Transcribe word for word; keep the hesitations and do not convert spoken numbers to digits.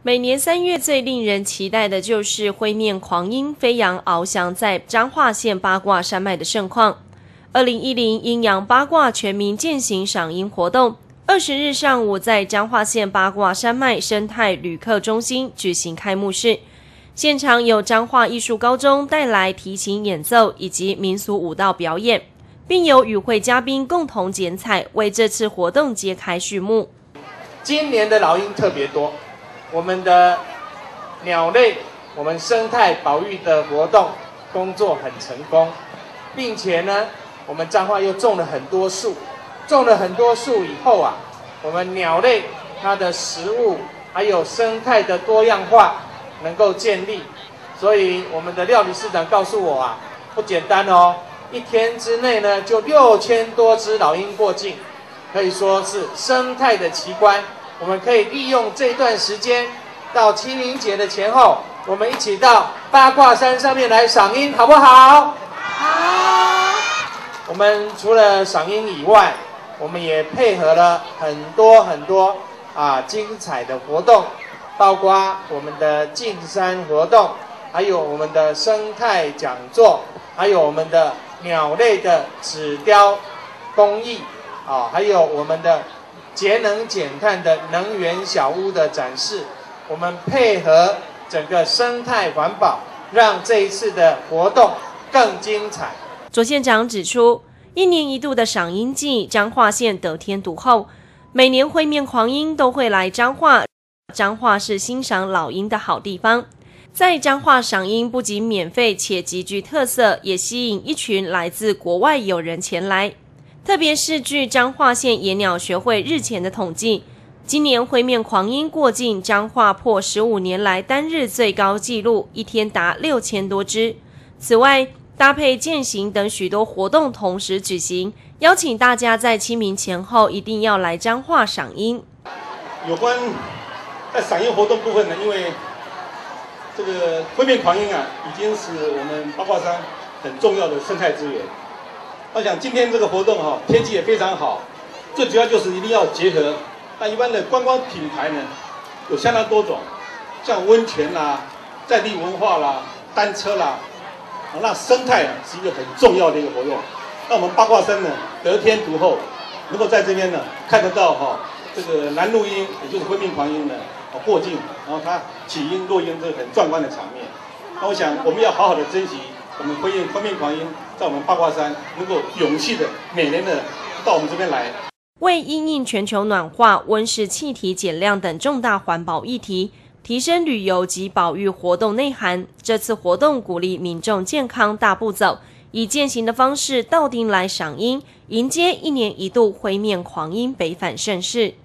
每年三月最令人期待的就是灰面狂鹰飞扬翱翔在彰化县八卦山脉的盛况。二零一零阴阳八卦全民健行赏鹰活动，二十日上午在彰化县八卦山脉生态旅客中心举行开幕式，现场有彰化艺术高中带来提琴演奏以及民俗舞蹈表演，并有与会嘉宾共同剪彩，为这次活动揭开序幕。 今年的老鹰特别多。我们的鸟类，我们生态保育的活动工作很成功，并且呢，我们彰化又种了很多树，种了很多树以后啊，我们鸟类它的食物还有生态的多样化能够建立，所以我们的廖理事长告诉我啊，不简单哦，一天之内呢就六千多只老鹰过境，可以说是生态的奇观。我们可以利用这段时间，到清明节的前后，我们一起到八卦山上面来赏鹰，好不好？好。我们除了赏鹰以外，我们也配合了很多很多啊精彩的活动，包括我们的进山活动，还有我们的生态讲座，还有我们的鸟类的纸雕工艺啊，还有我们的节能减碳的能源小屋的展示，我们配合整个生态环保，让这一次的活动更精彩。 卓县长指出，一年一度的赏鹰季，彰化县得天独厚，每年灰面狂鹰都会来彰化。彰化是欣赏老鹰的好地方，在彰化赏鹰不仅免费且极具特色，也吸引一群来自国外友人前来。特别是据彰化县野鸟学会日前的统计，今年灰面狂鹰过境彰化破十五年来单日最高纪录，一天达六千多只。此外，搭配健行等许多活动同时举行，邀请大家在清明前后一定要来彰化赏鹰。 有关在赏鹰活动部分呢，因为这个灰面狂鹰啊，已经是我们八卦山很重要的生态资源。我想今天这个活动哈、哦，天气也非常好，最主要就是一定要结合。那一般的观光品牌呢，有相当多种，像温泉啦、在地文化啦、单车啦，哦、那生态是一个很重要的一个活动。那我们八卦山呢，得天独厚，能够在这边呢看得到哈、哦，这个南鹭鹰，也就是灰面狂鹰呢，哦过境，然后它起鹰落鹰这个很壮观的场面。那我想我们要好好的珍惜我们灰面灰面狂鹰在我们八卦山能够永续的每年的到我们这边来。 为因应全球暖化、温室气体减量等重大环保议题，提升旅游及保育活动内涵，这次活动鼓励民众健康大步走，以健行的方式到町来赏鹰，迎接一年一度灰面狂鹰北返盛世。